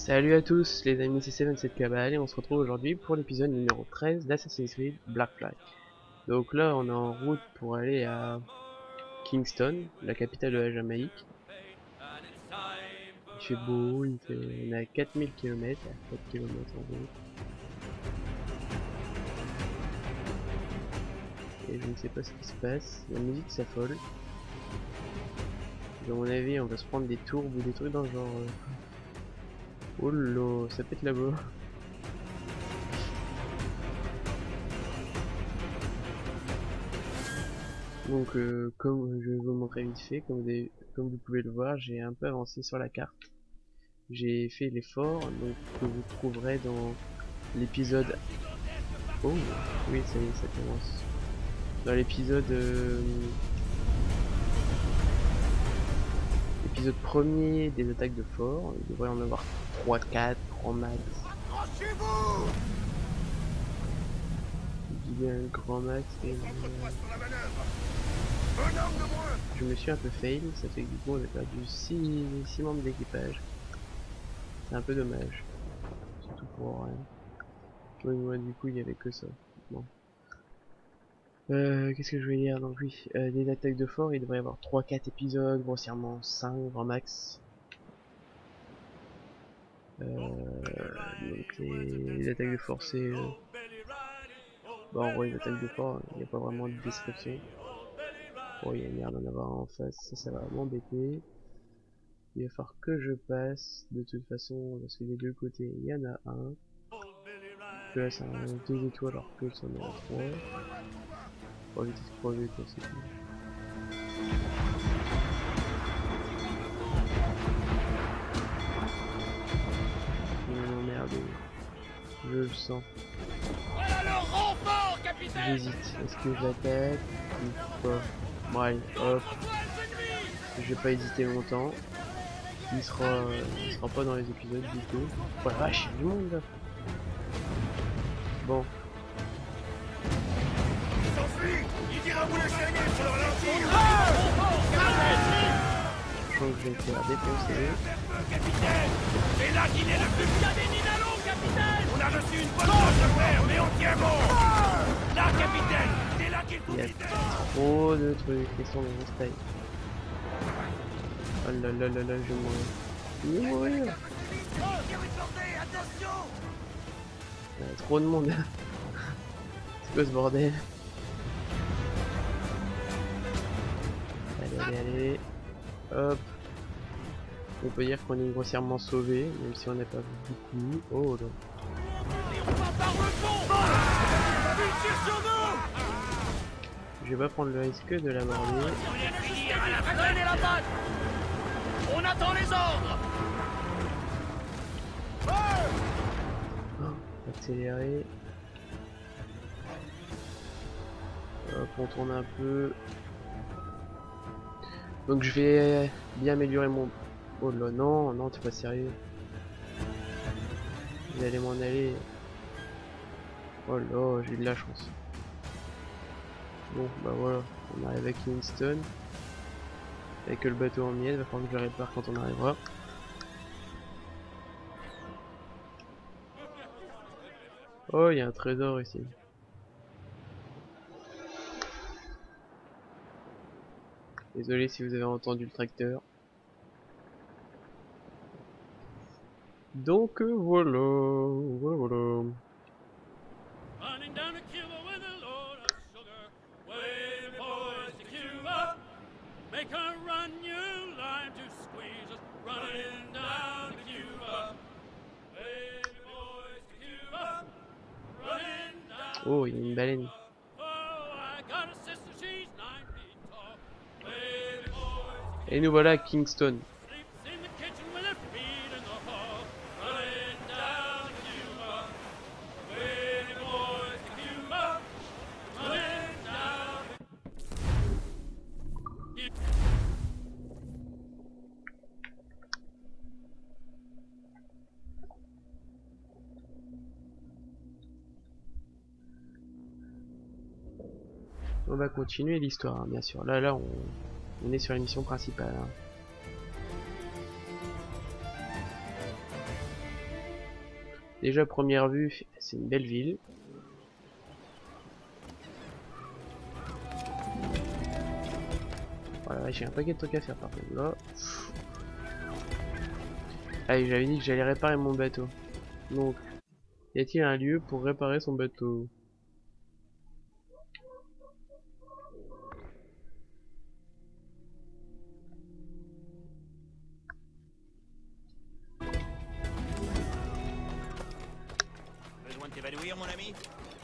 Salut à tous les amis, c'est Seven7 Cabal et on se retrouve aujourd'hui pour l'épisode numéro 13 d'Assassin's Creed Black Flag. Donc là on est en route pour aller à Kingston, la capitale de la Jamaïque. Il fait beau, on est à 4000 km, à 4 km en gros. Et je ne sais pas ce qui se passe, la musique s'affole. À mon avis on va se prendre des tourbes ou des trucs dans le genre... Oh là, ça pète là-bas. Donc comme je vais vous montrer vite fait, comme vous pouvez le voir, j'ai un peu avancé sur la carte. J'ai fait l'effort, donc que vous trouverez dans l'épisode... Oh oui, ça y est, ça commence. Dans l'épisode... épisode premier des attaques de fort, il devrait en avoir 3, 4, 3 max. Je dis bien un grand max et... je me suis un peu fail, ça fait que du coup on a perdu 6 membres d'équipage. C'est un peu dommage. Surtout pour rien. Oui, moi du coup il y avait que ça. Bon. Qu'est-ce que je voulais dire? Donc oui, des attaques de fort, il devrait y avoir 3-4 épisodes, grossièrement 5 grand max. Donc les attaques de fort c'est... Bon, en gros les attaques de fort, il n'y a pas vraiment de description. Bon, il y a une merde d'en avoir en face, ça va m'embêter. Il va falloir que je passe, de toute façon, parce que des deux côtés il y en a un. Que là c'est un 2 étoiles alors que c'en est un 3. Pour éviter de crever quoi, c'est tout. Merde, je le sens. J'hésite, est-ce que j'attaque ou pas? Bon allez, hop. Je vais pas hésiter longtemps. Il sera pas dans les épisodes du tout. Oh la vache, il y a du monde là. Bon. Je pense que je vais me faire défoncer. C'est là qu'il est le plus bien des Ninalons, capitaine. On a reçu une bonne dose de fer, mais on tient bon. Là, capitaine, c'est là qu'il faut Il y a viser. trop de trucs qui sont dans mon style. Oh là là là là, je vais mourir. Je vais mourir. Il y a trop de monde. C'est quoi ce bordel? Allez, allez, allez. Hop. On peut dire qu'on est grossièrement sauvé, même si on n'a pas vu beaucoup. Oh là. Je vais pas prendre le risque de l'aborder. On attend les ordres. Oh, accélérer. Hop, on tourne un peu. Donc je vais bien améliorer mon... Oh là, non, non, t'es pas sérieux. Vous allez m'en aller. Oh là, j'ai eu de la chance. Bon, bah voilà, on arrive à Kingston. Avec le bateau en miel, va falloir que je le répare quand on arrivera. Oh, il y a un trésor ici. Désolé si vous avez entendu le tracteur. Donc voilà, voilà. Oh, il y a une baleine. Et nous voilà à Kingston. On va continuer l'histoire, hein, bien sûr. Là, on est sur la mission principale. Hein. Déjà, première vue, c'est une belle ville. Voilà, j'ai un paquet de trucs à faire par contre là. Allez, j'avais dit que j'allais réparer mon bateau. Donc, y a-t-il un lieu pour réparer son bateau? Besoin de t'évanouir, mon ami?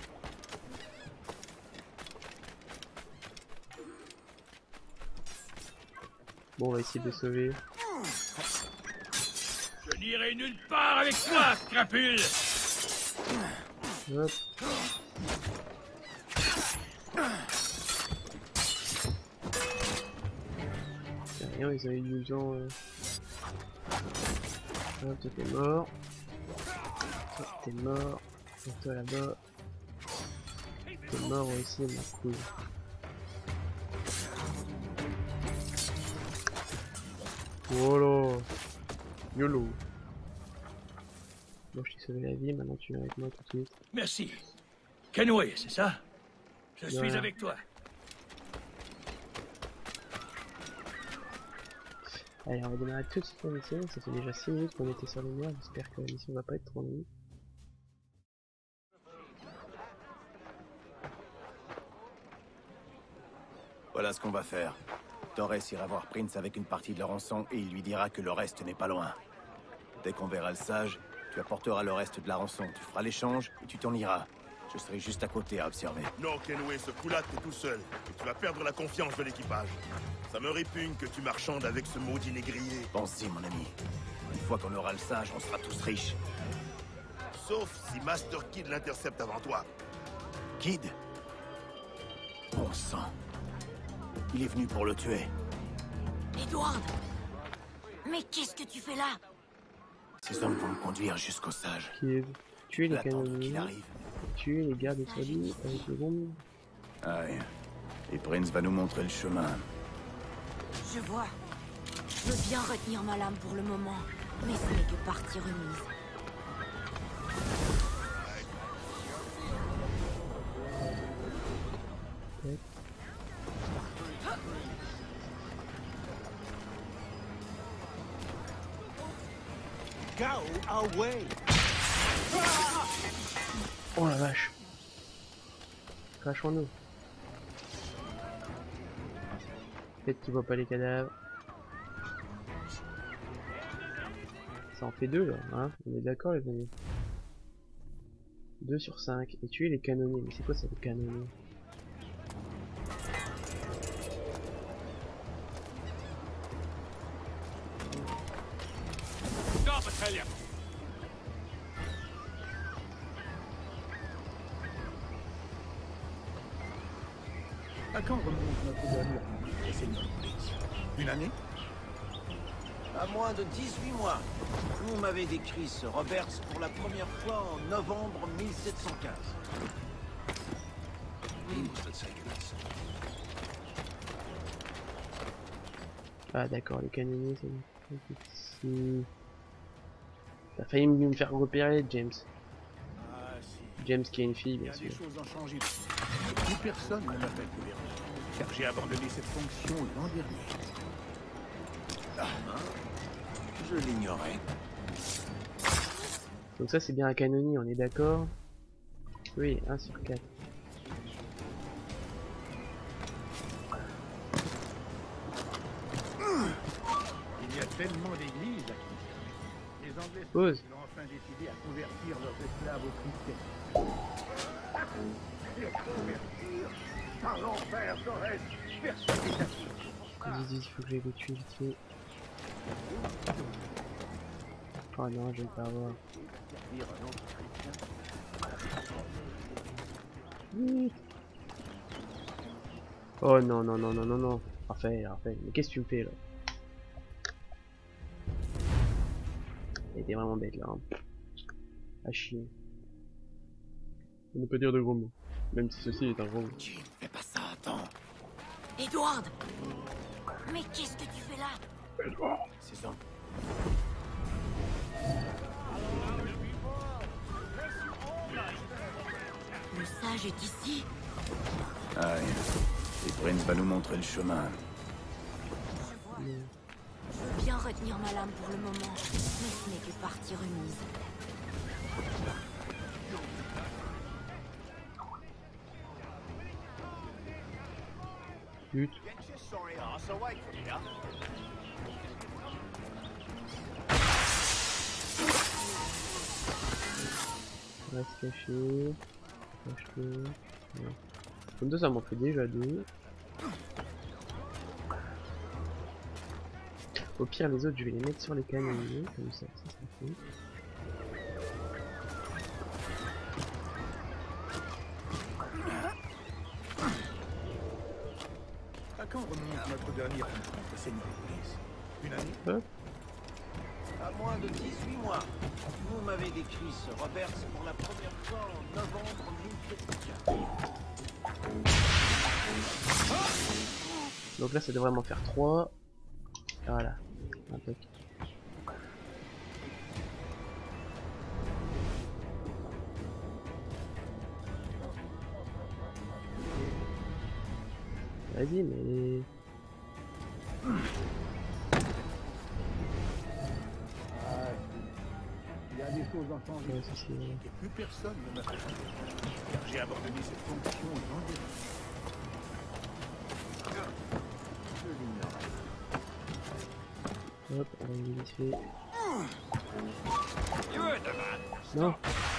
Bon, on va essayer de le sauver. Je n'irai nulle part avec toi, crapule! Hop. C'est rien, ils ont eu du gens. Hop, toi t'es mort. Toi t'es mort. Et toi là-bas. T'es mort aussi, ma couille. Voilà. YOLO. Bon, je t'ai sauvé la vie, maintenant tu viens avec moi tout de suite. Merci. Kenway, c'est ça? Je suis Voilà. avec toi. Allez, on va démarrer tout de suite la mission. Ça fait déjà 6 minutes qu'on était sur les mers. J'espère que la mission va pas être trop longue. Voilà ce qu'on va faire. Torres ira voir Prince avec une partie de la rançon et il lui dira que le reste n'est pas loin. Dès qu'on verra le sage, tu apporteras le reste de la rançon. Tu feras l'échange et tu t'en iras. Je serai juste à côté à observer. Non, Kenway, ce coup-là, t'es tout seul. Et tu vas perdre la confiance de l'équipage. Ça me répugne que tu marchandes avec ce maudit négrier. Pense-y, mon ami. Une fois qu'on aura le sage, on sera tous riches. Sauf si Master Kid l'intercepte avant toi. Kid? Bon sang. Il est venu pour le tuer. Edward! Mais qu'est-ce que tu fais là? Ces hommes vont me conduire jusqu'au sage. Kid. Tuer les Attendre qu'il canonniers. arrive. Tuer les gardes salis avec le bombe. Aïe. Et Prince va nous montrer le chemin. Je vois. Je veux bien retenir ma lame pour le moment, mais ce n'est que partie remise. Oh la vache. Crachons-nous. Peut-être qu'il voit pas les cadavres. Ça en fait 2 là, hein? On est d'accord les amis? 2 sur 5. Et tuer les canonniers. Mais c'est quoi ça les canonniers? Stop, Atrelia! À quand remonte notre dernière rencontre, Seigneur Prince? Une année? À moins de 18 mois. Vous m'avez décrit ce Roberts pour la première fois en novembre 1715. Ah d'accord, les canonniers c'est ici. T'as failli me faire repérer James. Ah si. James qui est une fille Il y bien a des sûr. choses ont changé. Plus personne ne m'appelle gouverneur, car j'ai abandonné cette fonction l'an dernier. Je l'ignorais. Donc ça c'est bien un canonnier, on est d'accord? Oui, 1 sur 4. Il y a tellement d'églises à Kingston. Les Anglais Pause. ont enfin décidé à convertir leurs esclaves au christianisme. Les convertir par l'enfer, Torres. Personne n'est assis. Vite, il faut que j'aille le tuer vite fait. Oh non, je vais pas avoir. Servir un autre chrétien. Vite. Oh non, non, non, non, non, non. Raphaël. Mais qu'est-ce que tu me fais là? Il était vraiment bête là. Hein. À chier. On ne peut dire de gros mots. Même si ceci est un gros mot. Jim, fais pas ça, attends. Edward! Mais qu'est-ce que tu fais là? Ces hommes. Le sage est ici. Aïe. Et Prince va nous montrer le chemin. Je vois. Je veux bien retenir ma lame pour le moment, mais ce n'est que partie remise. But. On va se cacher. Acheter. Ouais. Comme ça m'en fait déjà deux. Au pire, les autres, je vais les mettre sur les canons, comme ça fait. À quand remonte notre dernier rencontre, Seigneur Iblis? Une année? À moins de 18 mois. Vous m'avez décrit ce Roberts pour la première fois en novembre 1074. Donc là, ça devrait m'en faire 3. Voilà. Impec. Vas-y, mais... Il y a des choses à changer. Ouais, ça, c'est... Et plus personne ne m'a fait changer. Car j'ai abandonné cette fonction aux Anglais. Je l'ignorais. Hop, on va y vite fait. Non.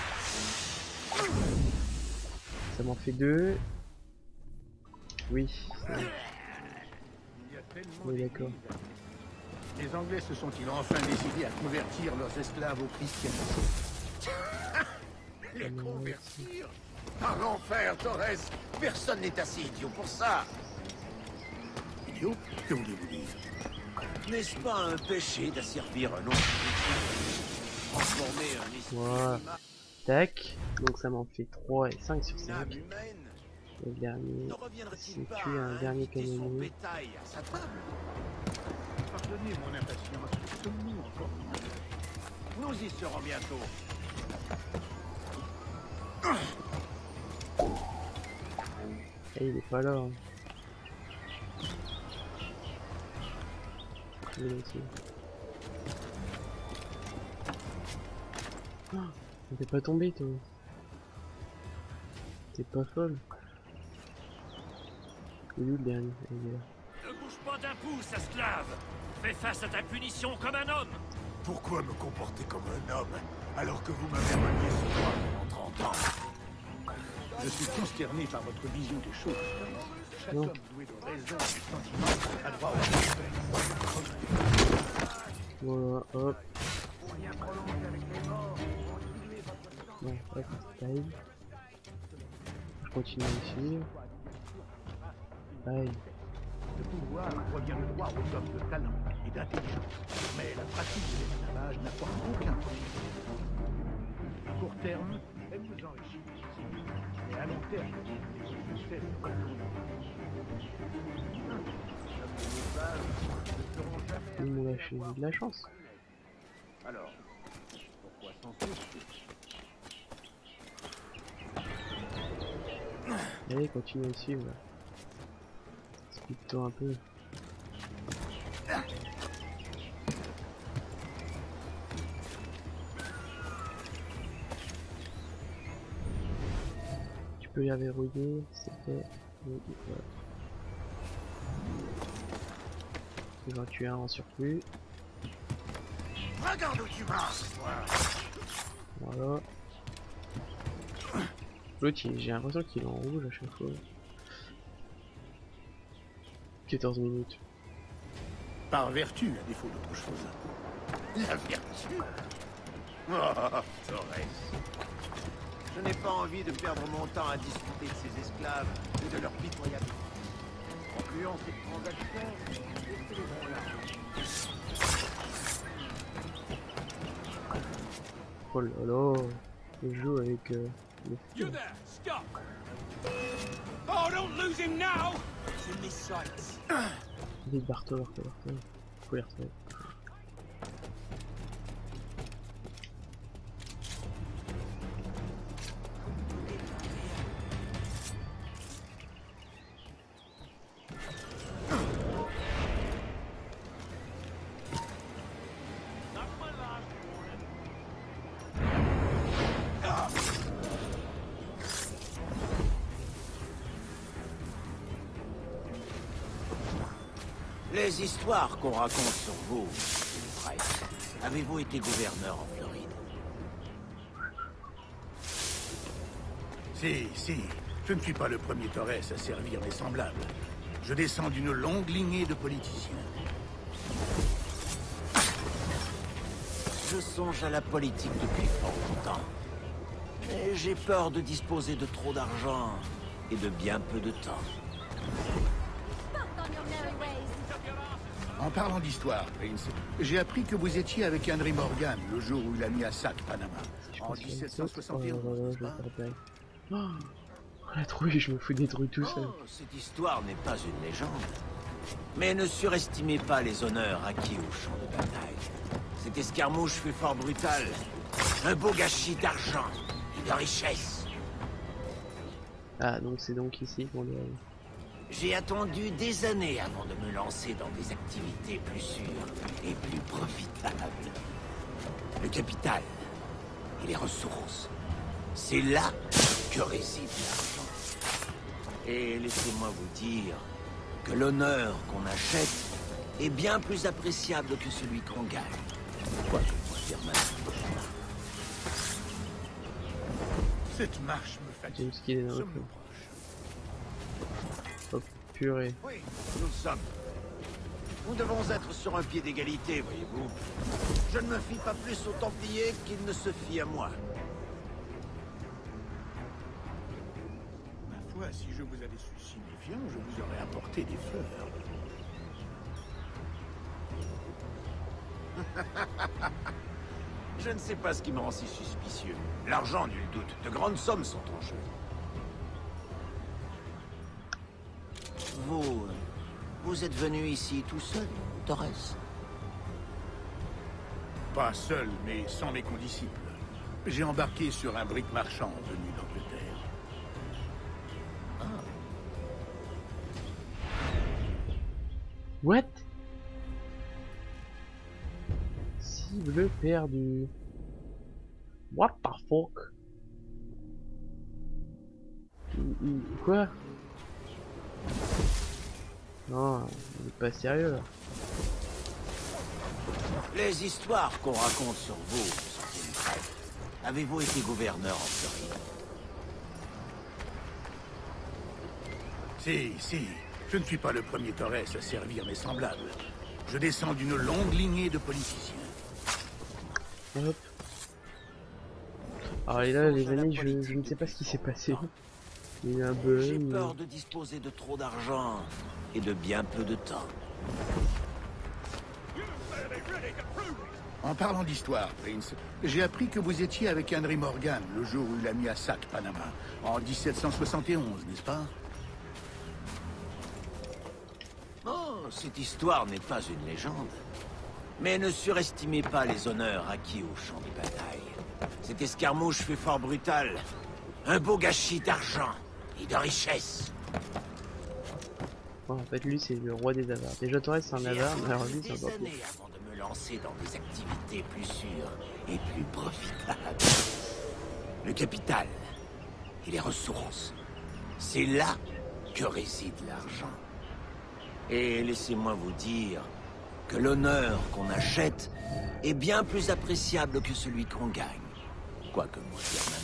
Ça m'en fait 2. Oui. Il y a tellement Oui, d'accord. d'églises. Les Anglais se sont-ils enfin décidés à convertir leurs esclaves au christianisme? Les convertir? Par l'enfer, Torres! Personne n'est assez idiot pour ça! Idiot? Que voulez-vous dire? N'est-ce pas un péché d'asservir un autre? Transformer un esprit Voilà. Tac. Donc ça m'en fait 3 et 5 sur 5. humaine Le dernier. ne reviendrait-il C'est pas tuer un à dernier inviter son canonnier. bétail à sa table? Pardonnez mon impatience. Sommes-nous encore? Nous y serons bientôt. Et il est pas là. Hein. Il est là aussi. Oh, t'es pas tombé toi. T'es pas folle. Il est où le dernier? Il est là. Ne bouge pas d'un pouce, esclave. Fais face à ta punition comme un homme. Pourquoi me comporter comme un homme alors que vous m'avez renié ce droit pendant 30 ans? Je suis consterné par votre vision des choses. Chaque Non. homme doué de raison et de sentiment a droit au respect. Voilà, hop. Bon, hop, taille. Je continue ici. Taille. Le pouvoir revient le droit aux hommes de talent et d'intelligence. Mais la pratique de l'esclavage n'apporte aucun profit. À court terme, elle vous enrichit. Mais à long terme, vous faites le Ils m'ont lâché de la chance. Alors, pourquoi s'en soucier? Allez, continue à suivre. Speed-toi un peu. Tu peux la verrouiller, c'était... Il va tuer un en surplus. Regarde où tu vas ce soir. Voilà. L'autre, j'ai l'impression qu'il est en rouge à chaque fois. 14 minutes. Par vertu, à défaut d'autre chose. La vertu? Oh, Torres. Je n'ai pas envie de perdre mon temps à discuter de ces esclaves et de leur pitoyabilité. Concluons cette transaction, laissez-les là. Oh là là, je joue avec le You feu. there, stop! Oh, don't lose him now! It's in his sights. Vite, barre-toi. Faut les retrouver. Les histoires qu'on raconte sur vous, monsieur Price. Avez-vous été gouverneur en Floride? Si. Je ne suis pas le premier Torres à servir mes semblables. Je descends d'une longue lignée de politiciens. Je songe à la politique depuis fort longtemps. Mais j'ai peur de disposer de trop d'argent et de bien peu de temps. En parlant d'histoire, Prince, j'ai appris que vous étiez avec Henry Morgan le jour où il a mis à sac Panama. En 1771, n'est-ce pas? La trouille, je me fous des trucs tout seul. Oh, cette histoire n'est pas une légende. Mais ne surestimez pas les honneurs acquis au champ de bataille. Cette escarmouche fut fort brutale. Un beau gâchis d'argent et de richesse. Ah, donc c'est donc ici qu'on doit... J'ai attendu des années avant de me lancer dans des activités plus sûres et plus profitables. Le capital et les ressources. C'est là que réside l'argent. Et laissez-moi vous dire que l'honneur qu'on achète est bien plus appréciable que celui qu'on gagne. Quoi que moi dire maintenant. Cette marche me fatigue. James Kidd est dans le Sommes-nous feu. proches? Oh, purée. Oui, nous le sommes. Nous devons être sur un pied d'égalité, voyez-vous. Je ne me fie pas plus aux Templiers qu'ils ne se fient à moi. Ma foi, si je vous avais su si méfiant, je vous aurais apporté des fleurs. Je ne sais pas ce qui me rend si suspicieux. L'argent, nul doute. De grandes sommes sont en jeu. Vous êtes venu ici tout seul, Torres? Pas seul, mais sans mes condisciples. J'ai embarqué sur un brick marchand venu d'Angleterre. What? Cible perdue. What the fuck? Quoi? Non, il est pas sérieux là. Les histoires qu'on raconte sur vous, sont-ils vraies? Avez-vous été gouverneur en Floride? Si. Je ne suis pas le premier Torres à servir mes semblables. Je descends d'une longue lignée de politiciens. Hop. Alors et là, les amis, je ne sais pas ce qui s'est passé. Il y a eu un J'ai bug. peur de disposer de trop d'argent et de bien peu de temps. En parlant d'histoire, Prince, j'ai appris que vous étiez avec Henry Morgan le jour où il a mis à sac Panama. En 1771, n'est-ce pas? Oh, cette histoire n'est pas une légende. Mais ne surestimez pas les honneurs acquis au champ de bataille. Cette escarmouche fut fort brutale. Un beau gâchis d'argent et de richesse. Bon, en fait, lui, c'est le roi des avares. Déjà, Torres, c'est un avare, mais alors lui, c'est des encore plus. années avant de me lancer dans des activités plus sûres et plus profitables. Le capital et les ressources. C'est là que réside l'argent. Et laissez-moi vous dire que l'honneur qu'on achète est bien plus appréciable que celui qu'on gagne. Quoi que moi dire maintenant.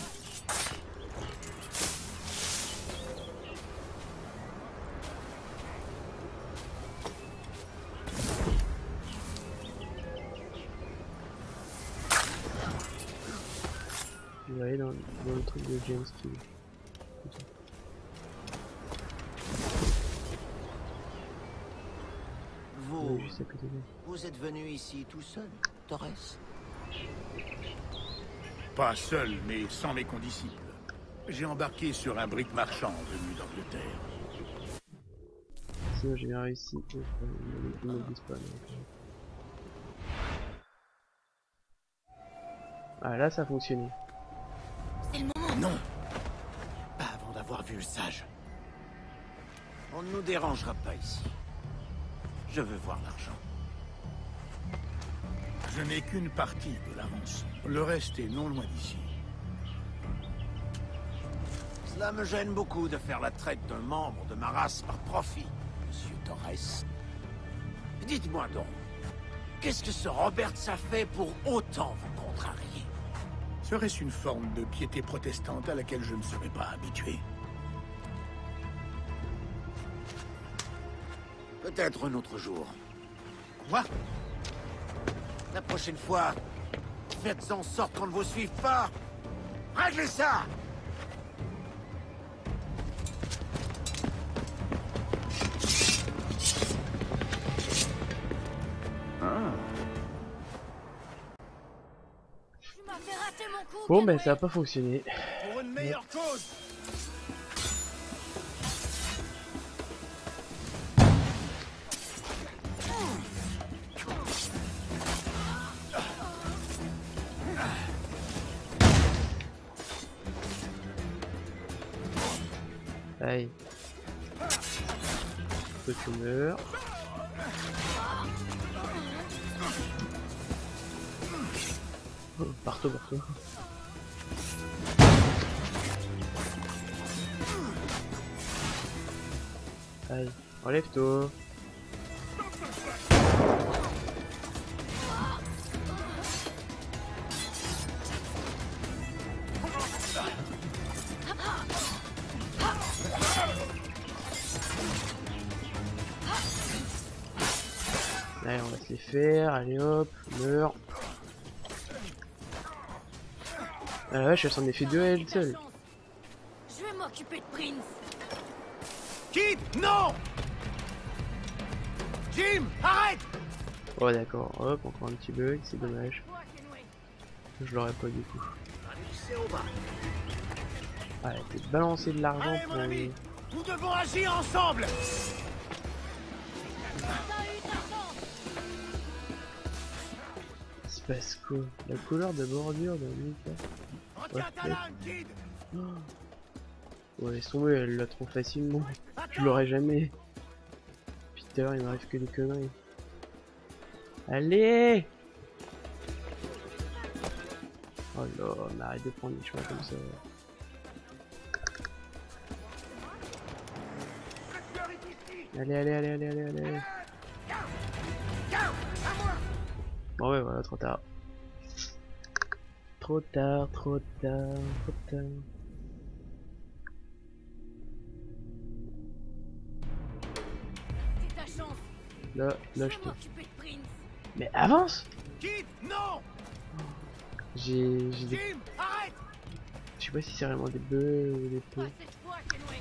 Je vais aller dans le truc de James Kidd. Vous, Juste à côté de lui. vous êtes venu ici tout seul, Torres? Pas seul, mais sans mes condisciples. J'ai embarqué sur un brick marchand venu d'Angleterre. Sinon, j'ai bien réussi. Il me glisse pas. Donc... Ah, là, ça a fonctionné. C'est le moment. Non. Pas avant d'avoir vu le sage. On ne nous dérangera pas ici. Je veux voir l'argent. Je n'ai qu'une partie de la rançon. Le reste est non loin d'ici. Cela me gêne beaucoup de faire la traite d'un membre de ma race par profit, Monsieur Torres. Dites-moi donc, qu'est-ce que ce Roberts a fait pour autant vous contrarier? Serait-ce une forme de piété protestante à laquelle je ne serais pas habitué? Peut-être un autre jour. Quoi? La prochaine fois, faites en sorte qu'on ne vous suive pas. Réglez ça! Tu m'as fait rater mon coup. Bon, ben ça a pas fonctionné. Pour une meilleure cause. Aïe. Que tu meurs. Oh, partout, partout. Aïe, enlève-toi. Allez, on va se les faire. Allez hop, meurs. Ah la vache, elle s'en est fait deux à elle seule. Je vais m'occuper de Prince. Kid, non! Jim, arrête! Oh d'accord, hop, encore un petit bug, c'est dommage. Je l'aurais pas du coup. Ah, elle a peut-être balancé de l'argent Allez, pour... mon ami, nous devons agir ensemble! Il se passe quoi? La couleur de bordure d'un mec. Retiens ta lame, Kid! Ouais, laisse tomber, elle l'a trop facilement. Je l'aurais jamais. Peter, il m'arrive que des conneries. Allez! Oh là, mais arrête de prendre des chemins comme ça. Allez, allez, allez, allez, allez, allez. Bon ouais, voilà, trop tard. Trop tard, trop tard, trop tard. C'est ta chance. Là, Je là, vais je te... m'occuper de Prince. Mais avance! Kid, non! J'ai des... Jim, arrête! Je sais pas si c'est vraiment des bœufs ou des Pas peu. cette fois, Kenway.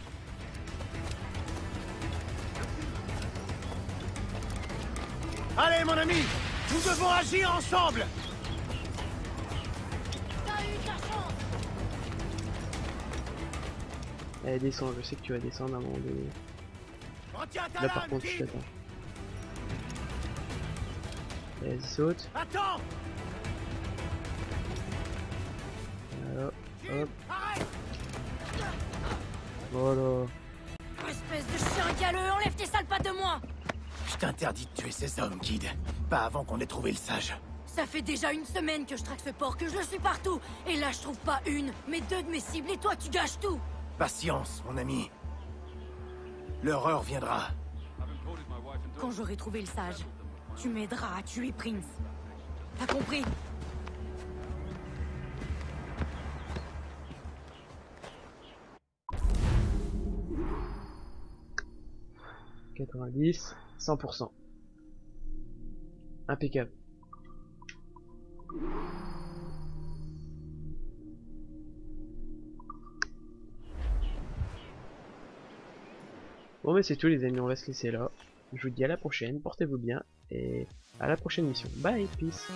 Allez, mon ami, nous devons agir ensemble! T'as eu ta chance. Allez, descends, je sais que tu vas descendre à un moment donné. Retiens ta Là par lame, contre, je Kid! t'attends. Allez, vas-y, saute. Attends! Voilà, Jim, hop, arrête! voilà. Espèce de chien galeux, enlève tes sales pattes de moi. Je t'interdis de tuer ces hommes, Kid. Pas avant qu'on ait trouvé le sage. Ça fait déjà une semaine que je traque ce porc, que je le suis partout. Et là, je trouve pas une, mais deux de mes cibles, et toi, tu gâches tout. Patience, mon ami. L'horreur viendra. Quand j'aurai trouvé le sage, tu m'aideras à tuer Prince. T'as compris? « 90, 100%. Impeccable. Bon mais c'est tout les amis, on va se laisser là. Je vous dis à la prochaine, portez-vous bien et à la prochaine mission. Bye, peace.